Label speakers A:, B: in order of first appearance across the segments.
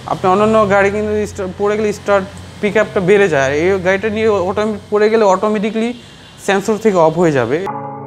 A: আপনি অন্যান্য গাড়ি কিন্তু পড়ে গেলে স্টার্ট পিক আপটা বেড়ে যায়, এই গাড়িটা নিয়ে পড়ে গেলে অটোমেটিকলি সেন্সর থেকে অফ হয়ে যাবে।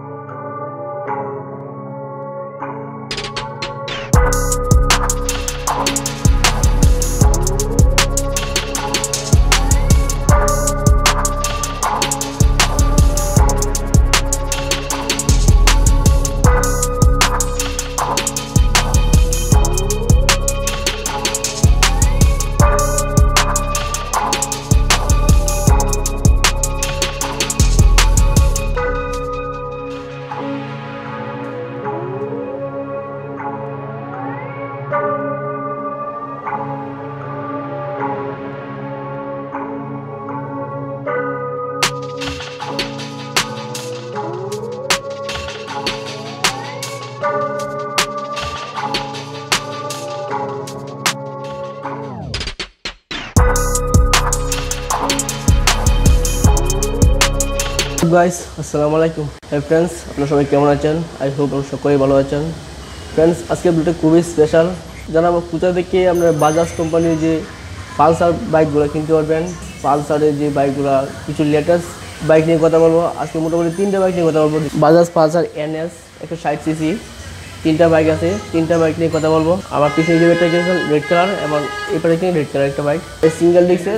B: গাইস আসসালামু আলাইকুম। হ্যাঁ ফ্রেন্ডস, আপনারা সবাই কেমন আছেন? আই হোপ আপনারা সকলেই ভালো আছেন। ফ্রেন্ডস, আজকের ভিডিওটা খুবই স্পেশাল। জানাবো কোথা থেকে আপনারা বাজাজ কোম্পানির যে পালসার বাইকগুলো কিনতে পারবেন, পালসারের যে বাইকগুলো, কিছু লেটেস্ট বাইক নিয়ে কথা বলবো। আজকে মোটামুটি 3টা বাইক নিয়ে কথা বলবো। বাজাজ পালসার NS 160cc 3টা বাইক আছে, 3টা বাইক নিয়ে কথা বলবো। আমার পিছনে যে বাইকটা গেছে রেড কালার এবং এপারে কিনে রেড কালার একটা বাইক, সিঙ্গেল ডিস্কে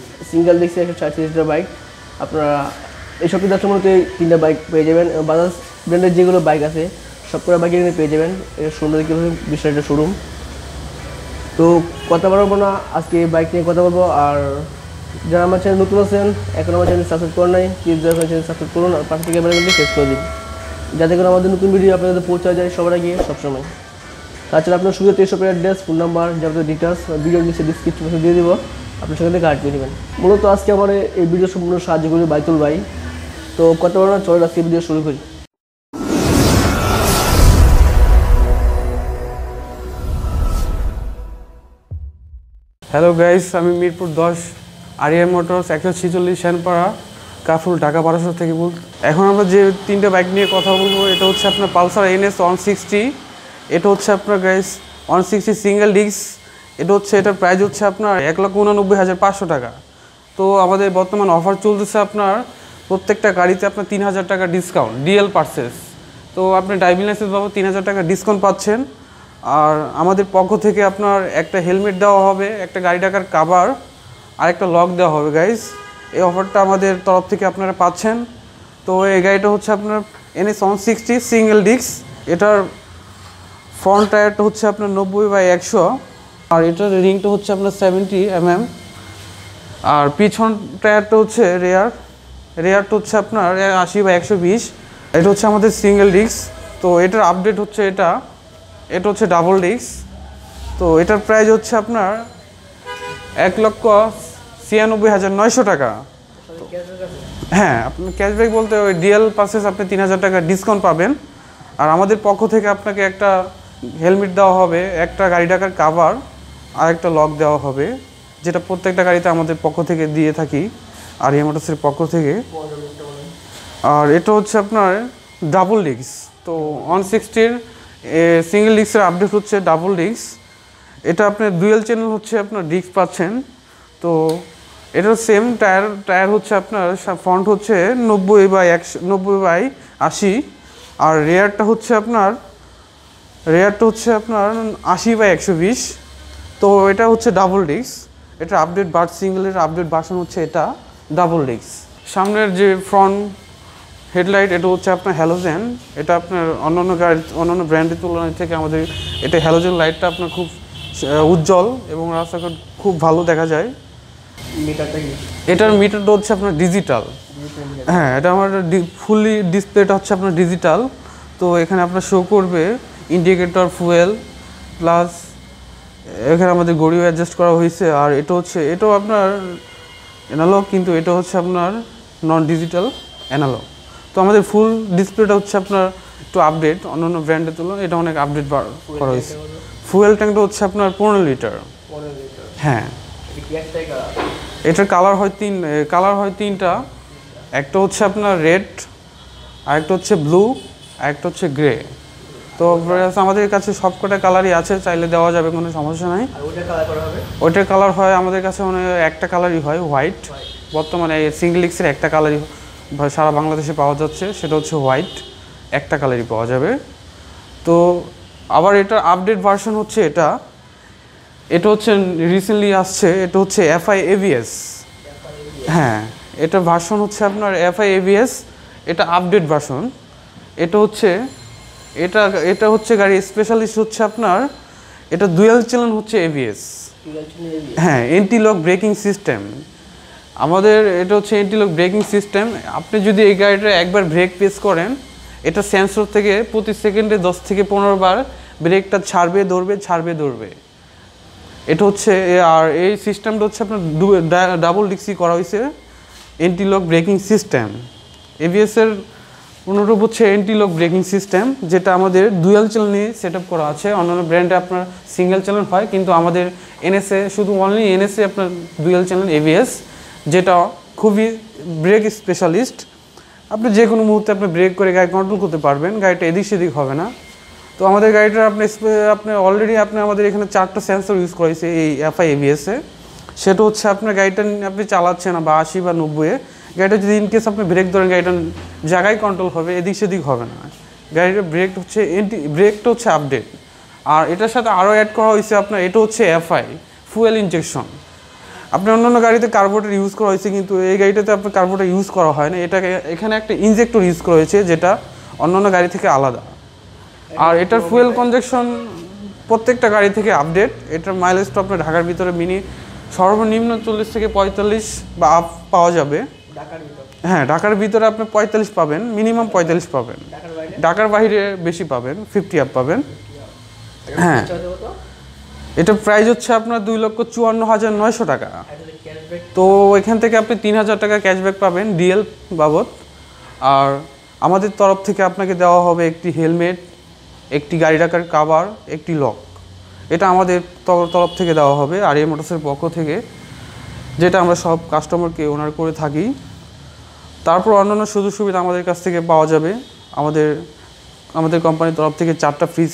B: 160cc বাইক। আপনারা এই সব দশটার মধ্যে 3টা বাইক পেয়ে যাবেন। বাজাজ ব্র্যান্ডের যেগুলো বাইক আছে সবকটা বাইক এখানে পেয়ে যাবেন। এটা সুন্দর কীভাবে বিষয়টা শোরুম। তো কথা বলবো না, আজকে বাইক নিয়ে কথা বলবো। আর যারা আমার চ্যানেল নতুন আছেন, এখন আমার চ্যানেল সাবস্ক্রাইব করেন নাই, প্লিজ চ্যানেল সাবস্ক্রাইব করুন আর পাশে থেকে বেল আইকনটি প্রেস করে দিন, যাতে করে আমাদের নতুন ভিডিও আপনাদের পৌঁছা যায় সবার আগে সবসময়। তাছাড়া আপনার সুবিধাতে এসবের অ্যাড্রেস, ফোন নাম্বার, যাবতীয় ডিটেলস ভিডিওর নিচে ডিসক্রিপশনে দিয়ে দেবো, আপনার সেখান থেকে কাট করে নেবেন। মূলত আজকে আমার এই ভিডিও সম্পূর্ণ সাহায্য করবে বাইতুল ভাই। তো কত বড় না, চলো আজকে ভিডিও শুরু করি।
A: হ্যালো গাইস, আমি মিরপুর 10 আরিয়ান মোটরস 146 শ্যানপাড়া কাফরুল, ঢাকা 1200 থেকে বলছি। এখন আমরা যে 3টা বাইক নিয়ে কথা বলবো, এটা হচ্ছে আপনার পালসার NS 160। এটা হচ্ছে আপনার গাইস 160 সিঙ্গেল ডিস্ক। এটা হচ্ছে, এটার প্রাইস হচ্ছে আপনার 1,89,500 টাকা। তো আমাদের বর্তমান অফার চলতেছে, আপনার প্রত্যেকটা গাড়িতে আপনার 3,000 টাকা ডিসকাউন্ট, ডিএল পারচেস। তো আপনি ড্রাইভিং লাইসেন্স পাবো 3,000 টাকা ডিসকাউন্ট পাচ্ছেন। আর আমাদের পক্ষ থেকে আপনার একটা হেলমেট দেওয়া হবে, একটা গাড়ি টাকার কাভার আর একটা লক দেওয়া হবে গাইস। এই অফারটা আমাদের তরফ থেকে আপনারা পাচ্ছেন। তো এই গাড়িটা হচ্ছে আপনার NS 160 সিঙ্গেল ডিস্ক। এটার ফ্রন্ট টায়ারটা হচ্ছে আপনার 90/100 আর এটার রিংটা হচ্ছে আপনার 70 mm। আর পিছন টায়ারটা হচ্ছে রেয়ারটা হচ্ছে আপনার 80/120। এটা হচ্ছে আমাদের সিঙ্গেল ডিস্ক। তো এটার আপডেট হচ্ছে এটা হচ্ছে ডাবল ডিস্ক। তো এটার প্রাইস হচ্ছে আপনার 1,96,900 টাকা। হ্যাঁ, আপনি ক্যাশব্যাক বলতে ওই ডিএল পারচেস আপনি 3,000 টাকা ডিসকাউন্ট পাবেন। আর আমাদের পক্ষ থেকে আপনাকে একটা হেলমেট দেওয়া হবে, একটা গাড়ি টাকার কাভার আর একটা লক দেওয়া হবে, যেটা প্রত্যেকটা গাড়িতে আমাদের পক্ষ থেকে দিয়ে থাকি আরিয়ান মোটরসের পক্ষ থেকে। আর এটা হচ্ছে আপনার ডাবল ডিস্ক। তো 160-র সিঙ্গেল ডিস্কের আপডেট হচ্ছে ডাবল ডিস্ক। এটা আপনার ডুয়েল চ্যানেল হচ্ছে আপনার ডিস্ক পাচ্ছেন। তো এটার সেম টায়ার হচ্ছে আপনার ফ্রন্ট হচ্ছে 90/80 আর রেয়ারটা হচ্ছে আপনার 80/120। তো এটা হচ্ছে ডাবল ডিস্ক। এটা আপডেট সিঙ্গেলের আপডেট ভার্সন হচ্ছে এটা ডাবল ডিস্ক। সামনের যে ফ্রন্ট হেডলাইট, এটা হচ্ছে আপনার হ্যালোজেন। এটা আপনার অন্যান্য ব্র্যান্ডের তুলনায় থেকে আমাদের এটা হ্যালোজেন লাইটটা আপনার খুব উজ্জ্বল এবং রাস্তাঘাট খুব ভালো দেখা যায়। এটার মিটারটা হচ্ছে আপনার ডিজিটাল। হ্যাঁ, এটা আমার ফুললি ডিসপ্লেটা হচ্ছে আপনার ডিজিটাল। তো এখানে আপনার শো করবে ইন্ডিকেটর, ফুয়েল, প্লাস এখানে আমাদের ঘড়িও অ্যাডজাস্ট করা হয়েছে। আর এটাও আপনার অ্যানালগ, কিন্তু এটা হচ্ছে আপনার নন ডিজিটাল অ্যানালগ। তো আমাদের ফুল ডিসপ্লেটা হচ্ছে আপনার একটু আপডেট, অন্যান্য ব্র্যান্ডের তুলনায় এটা অনেক আপডেট করা হয়েছে। ফুয়েল ট্যাঙ্কটা হচ্ছে আপনার 15 লিটার। হ্যাঁ, এটার কালার হয় 3টা। একটা হচ্ছে আপনার রেড, আরেকটা হচ্ছে ব্লু, আরেকটা হচ্ছে গ্রে। তো আমাদের কাছে সবকটা কালারই আছে, চাইলে দেওয়া যাবে, কোনো সমস্যা নাই। ওইটার কালার হয় আমাদের কাছে মানে একটা কালারই হয়, হোয়াইট। বর্তমানে সিঙ্গেল এক্সের একটা কালারই সারা বাংলাদেশে পাওয়া যাচ্ছে, সেটা হচ্ছে হোয়াইট, একটা কালারই পাওয়া যাবে। তো আবার এটার আপডেট ভার্সন হচ্ছে এটা হচ্ছে রিসেন্টলি আসছে, এটা হচ্ছে এফআই এভিএস। হ্যাঁ, এটা ভার্সন হচ্ছে আপনার এফআই এভিএস, এটা আপডেট ভার্সন। এটা হচ্ছে গাড়ি স্পেশালিস্ট হচ্ছে আপনার, এটা ডুয়াল চ্যানেল হচ্ছে এভিএস। হ্যাঁ, এন্টি লক ব্রেকিং সিস্টেম আমাদের, এটা হচ্ছে এন্টি লক ব্রেকিং সিস্টেম। আপনি যদি এই গাড়িটা একবার ব্রেক প্রেস করেন, এটা সেন্সর থেকে প্রতি সেকেন্ডে 10 থেকে 15 বার ব্রেকটা ছাড়বে ধরবে। এটা হচ্ছে, আর এই সিস্টেমটা হচ্ছে আপনার ডাবল ডিক্সি করা হয়েছে এন্টি লক ব্রেকিং সিস্টেম। এভিএসের অনুরূপ হচ্ছে এন্টি লক ব্রেকিং সিস্টেম, যেটা আমাদের ডুয়াল চ্যানেলে সেট আপ করা আছে। অন্যান্য ব্র্যান্ডে আপনার সিঙ্গেল চ্যানেল হয়, কিন্তু আমাদের এনএসএ শুধু অনলি এনএসএ আপনার ডুয়াল চ্যানেল এভিএস, যেটা খুবই ব্রেক স্পেশালিস্ট। আপনি যে কোনো মুহূর্তে আপনি ব্রেক করে গাড়ি কন্ট্রোল করতে পারবেন, গাড়িটা এদিক সেদিক হবে না। তো আমাদের গাড়িটার আপনি অলরেডি আমাদের এখানে 4টা সেন্সর ইউজ করেছে এই এফআই এভিএসে। সেটা হচ্ছে আপনার গাড়িটা আপনি চালাচ্ছেন বা 80 বা 90-এ, গাড়িটা যদি ইনকেস আপনি ব্রেক ধরেন, গাড়িটা জায়গায় কন্ট্রোল হবে, এদিক সেদিক হবে না। গাড়িটার ব্রেকটা হচ্ছে আপডেট। আর এটার সাথে আরও অ্যাড করা হয়েছে আপনার, এটা হচ্ছে এফআই ফুয়েল ইনজেকশন। আপনার অন্যান্য গাড়িতে কার্বোরেটর ইউজ করা হয়েছে, কিন্তু এই গাড়িটাতে আপনার কার্বোরেটর ইউজ করা হয় না। এখানে একটা ইনজেক্টর ইউজ করা হয়েছে, যেটা অন্যান্য গাড়ি থেকে আলাদা। আর এটার ফুয়েল কনজাকশন প্রত্যেকটা গাড়ি থেকে আপডেট। এটার মাইলেজটা আপনার ঢাকার ভিতরে সর্বনিম্ন 40 থেকে 45 বা আপ পাওয়া যাবে। হ্যাঁ, ঢাকার ভিতরে আপনি 45 পাবেন, মিনিমাম 45 পাবেন। ঢাকার বাইরে বেশি পাবেন, 50 আপ পাবেন। হ্যাঁ, এটা প্রাইস হচ্ছে আপনার 2,54,900 টাকা। তো এখান থেকে আপনি 3,000 টাকা ক্যাশব্যাক পাবেন ডিএল বাবদ। আর আমাদের তরফ থেকে আপনাকে দেওয়া হবে একটি হেলমেট, একটি গাড়ি রাখার কাভার, একটি লক। এটা আমাদের তরফ থেকে দেওয়া হবে আরিয়া মোটরসের পক্ষ থেকে, যেটা আমরা সব কাস্টমারকে ওনার করে থাকি। তারপর অন্যান্য সুযোগ সুবিধা আমাদের কাছ থেকে পাওয়া যাবে। আমাদের কোম্পানির তরফ থেকে 4টা ফ্রি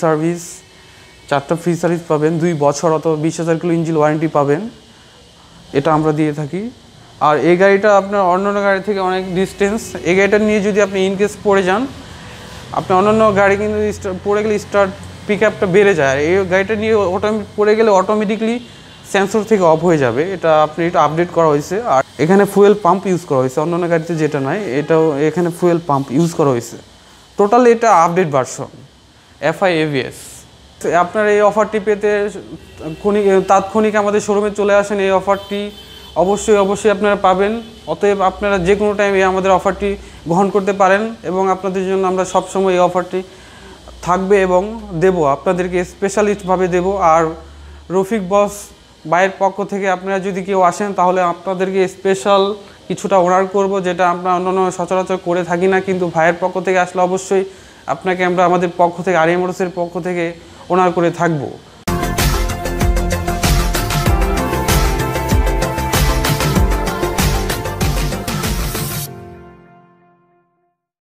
A: সার্ভিস পাবেন, 2 বছর অথবা 20,000 কিলো ইঞ্জিন ওয়ারেন্টি পাবেন, এটা আমরা দিয়ে থাকি। আর এই গাড়িটা আপনার অন্যান্য গাড়ি থেকে অনেক ডিস্টেন্স। এই গাড়িটা নিয়ে যদি আপনি ইনকেস পড়ে যান, আপনি অন্যান্য গাড়ি কিন্তু পড়ে গেলে স্টার্ট পিক আপটা বেড়ে যায়, এই গাড়িটা নিয়ে পড়ে গেলে অটোমেটিকলি সেন্সর থেকে অফ হয়ে যাবে। এটা আপডেট করা হয়েছে। আর এখানে ফুয়েল পাম্প ইউজ করা হয়েছে, অন্যান্য গাড়িতে যেটা নাই, এটাও এখানে ফুয়েল পাম্প ইউজ করা হয়েছে। টোটাল এটা আপডেট ভার্সন এফআই এভিএস। আপনার এই অফারটি পেতে তাৎক্ষণিক আমাদের শোরুমে চলে আসেন। এই অফারটি অবশ্যই আপনারা পাবেন। অতএব আপনারা যে কোনো টাইমে আমাদের অফারটি গ্রহণ করতে পারেন, এবং আপনাদের জন্য আমরা সবসময় এই অফারটি থাকবে এবং দেব, আপনাদেরকে স্পেশালিস্টভাবে দেব। আর রফিক বস বাইরের পক্ষ থেকে আপনারা যদি কেউ আসেন, তাহলে আপনাদেরকে স্পেশাল কিছুটা অর্ডার করব, যেটা আমরা অন্যান্য সচরাচর করে থাকি না। কিন্তু ভাইয়ের পক্ষ থেকে আসলে অবশ্যই আপনাকে আমরা আমাদের পক্ষ থেকে আরিয়া মোটরসের পক্ষ থেকে অনার করে থাকবো।